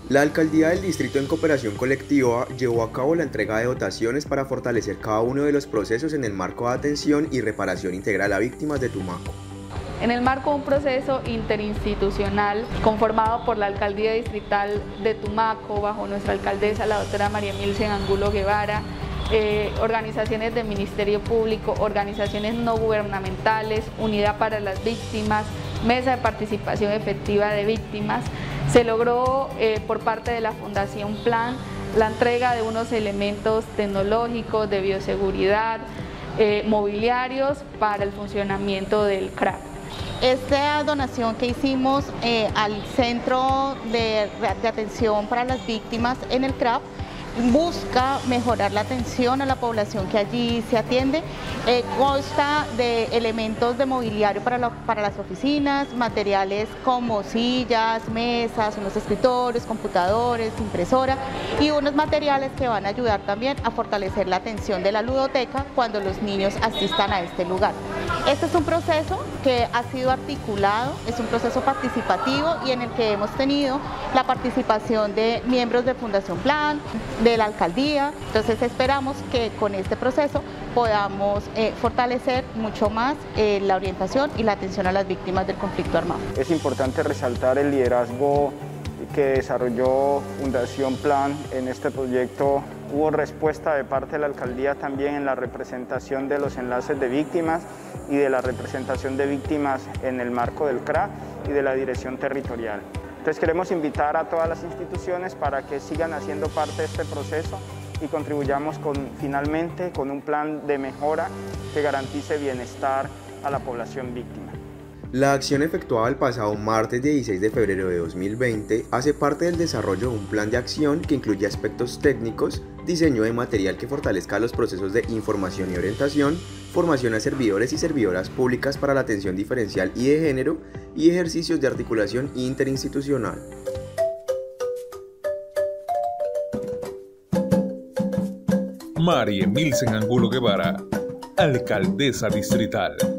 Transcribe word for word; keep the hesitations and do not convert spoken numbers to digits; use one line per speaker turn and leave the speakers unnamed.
La Alcaldía del Distrito, en cooperación colectiva, llevó a cabo la entrega de dotaciones para fortalecer cada uno de los procesos en el marco de atención y reparación integral a víctimas de Tumaco.
En el marco de un proceso interinstitucional conformado por la Alcaldía Distrital de Tumaco, bajo nuestra alcaldesa, la doctora María Milsen Angulo Guevara, eh, organizaciones del Ministerio Público, organizaciones no gubernamentales, Unidad para las Víctimas, Mesa de Participación Efectiva de Víctimas, se logró eh, por parte de la Fundación Plan la entrega de unos elementos tecnológicos de bioseguridad, eh, mobiliarios para el funcionamiento del C R A P.
Esta donación que hicimos eh, al Centro de, de Atención para las Víctimas en el C R A P busca mejorar la atención a la población que allí se atiende. Eh, consta de elementos de mobiliario para, la, para las oficinas, materiales como sillas, mesas, unos escritorios, computadores, impresora y unos materiales que van a ayudar también a fortalecer la atención de la ludoteca cuando los niños asistan a este lugar. Este es un proceso que ha sido articulado, es un proceso participativo y en el que hemos tenido la participación de miembros de Fundación Plan, de la Alcaldía. Entonces esperamos que con este proceso podamos eh, fortalecer mucho más eh, la orientación y la atención a las víctimas del conflicto armado.
Es importante resaltar el liderazgo que desarrolló Fundación Plan en este proyecto. Hubo respuesta de parte de la Alcaldía también en la representación de los enlaces de víctimas y de la representación de víctimas en el marco del C R A P y de la Dirección Territorial. Entonces queremos invitar a todas las instituciones para que sigan haciendo parte de este proceso y contribuyamos con, finalmente con un plan de mejora que garantice bienestar a la población víctima.
La acción efectuada el pasado martes dieciséis de febrero de dos mil veinte hace parte del desarrollo de un plan de acción que incluye aspectos técnicos, diseño de material que fortalezca los procesos de información y orientación, formación a servidores y servidoras públicas para la atención diferencial y de género y ejercicios de articulación interinstitucional.
María Milsen Angulo Guevara, alcaldesa distrital.